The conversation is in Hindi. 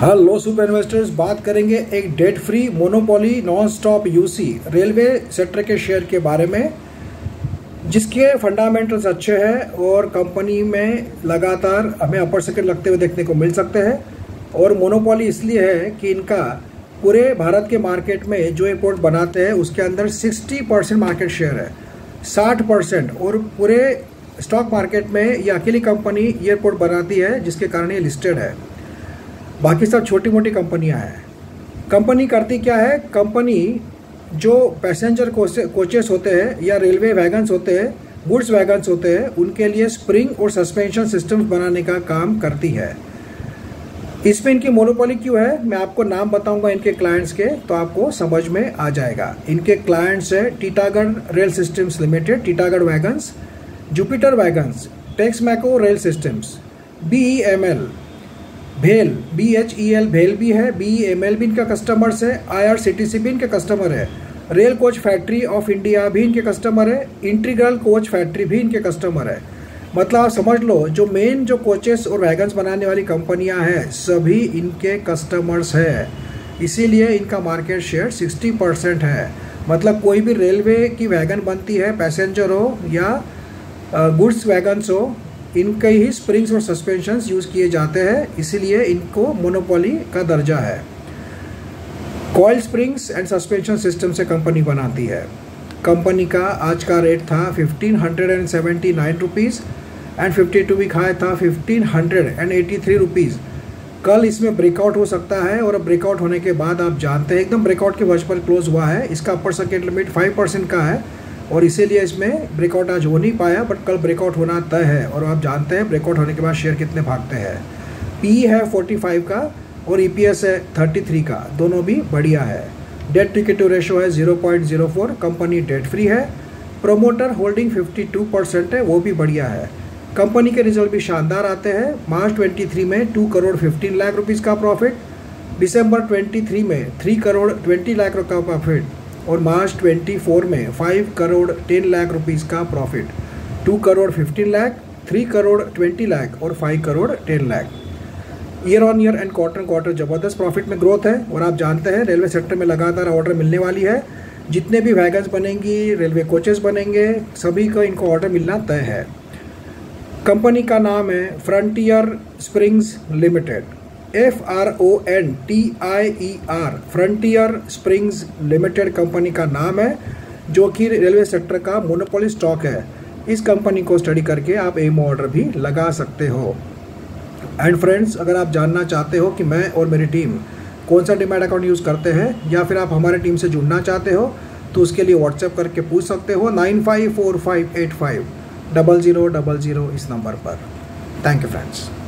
हेलो सुपर इन्वेस्टर्स, बात करेंगे एक debt free monopoly non stop UC railway sector के शेयर के बारे में, जिसके फंडामेंटल्स अच्छे हैं और कंपनी में लगातार हमें अपर सेक्टर लगते हुए देखने को मिल सकते हैं। और मोनोपोली इसलिए है कि इनका पूरे भारत के मार्केट में जो एयरपोर्ट बनाते हैं उसके अंदर 60% मार्केट शेयर है, 60%। और पूरे स्टॉक मार्केट में ये अकेली कंपनी एयरपोर्ट बनाती है, जिसके कारण ये लिस्टेड है। बाकी सब छोटी मोटी कंपनियां हैं। कंपनी करती क्या है? कंपनी जो पैसेंजर कोचेस होते हैं या रेलवे वैगन्स होते हैं, गुड्स वैगन्स होते हैं, उनके लिए स्प्रिंग और सस्पेंशन सिस्टम्स बनाने का काम करती है। इसमें इनकी मोनोपोली क्यों है, मैं आपको नाम बताऊंगा इनके क्लाइंट्स के, तो आपको समझ में आ जाएगा। इनके क्लाइंट्स है Titagarh rail systems limited, Titagarh wagons, Jupiter wagons, Texmaco rail systems, BEML भेल, BHEL भेल भी है, BEML भी इनका कस्टमर्स है, IRCTC भी इनके कस्टमर है, rail coach factory of India भी इनके कस्टमर है, इंटीग्रल कोच फैक्ट्री भी इनके कस्टमर है। मतलब आप समझ लो, जो मेन जो कोचेस और वैगन्स बनाने वाली कंपनियां हैं सभी इनके कस्टमर्स है। इसीलिए इनका मार्केट शेयर 60% है। मतलब कोई भी रेलवे की वैगन बनती है, पैसेंजर हो या गुड्स वैगन्स हो, इनके ही स्प्रिंग्स और सस्पेंशंस यूज़ किए जाते हैं, इसीलिए इनको मोनोपोली का दर्जा है। Coil springs and suspension system से कंपनी बनाती है। कंपनी का आज का रेट था 1579 रुपीज़ एंड 52 वीक हाई था 1583 रुपीज़। कल इसमें ब्रेकआउट हो सकता है, और ब्रेकआउट होने के बाद आप जानते हैं एकदम ब्रेकआउट के वर्ष पर क्लोज हुआ है। इसका अपर सर्किट लिमिट 5% का है और इसीलिए इसमें ब्रेकआउट आज हो नहीं पाया, बट कल ब्रेकआउट होना तय है। और आप जानते हैं ब्रेकआउट होने के बाद शेयर कितने भागते हैं। PE है 45 का और EPS है 33 का, दोनों भी बढ़िया है। डेट टू इक्विटी रेशो है 0.04, कंपनी डेट फ्री है। प्रोमोटर होल्डिंग 52% है, वो भी बढ़िया है। कंपनी के रिजल्ट भी शानदार आते हैं। मार्च 23 में 2 करोड़ 15 लाख रुपीज़ का प्रॉफिट, दिसंबर 23 में 3 करोड़ 20 लाख का प्रॉफिट, और मार्च 24 में 5 करोड़ 10 लाख रुपीज़ का प्रॉफिट। 2 करोड़ 15 लाख, 3 करोड़ 20 लाख और 5 crore 10 lakh. Year on year and quarter ज़बरदस्त प्रॉफिट में ग्रोथ है। और आप जानते हैं रेलवे सेक्टर में लगातार ऑर्डर मिलने वाली है। जितने भी वैगन्स बनेंगी, रेलवे कोचेस बनेंगे, सभी को इनको ऑर्डर मिलना तय है। कंपनी का नाम है Frontier springs limited, FRONTIER, Frontier springs limited company का नाम है, जो कि रेलवे सेक्टर का मोनोपोली स्टॉक है। इस कंपनी को स्टडी करके आप एमओ ऑर्डर भी लगा सकते हो। एंड फ्रेंड्स, अगर आप जानना चाहते हो कि मैं और मेरी टीम कौन सा डीमैट अकाउंट यूज़ करते हैं, या फिर आप हमारे टीम से जुड़ना चाहते हो, तो उसके लिए व्हाट्सएप करके पूछ सकते हो 9545850000 इस नंबर पर। Thank you friends.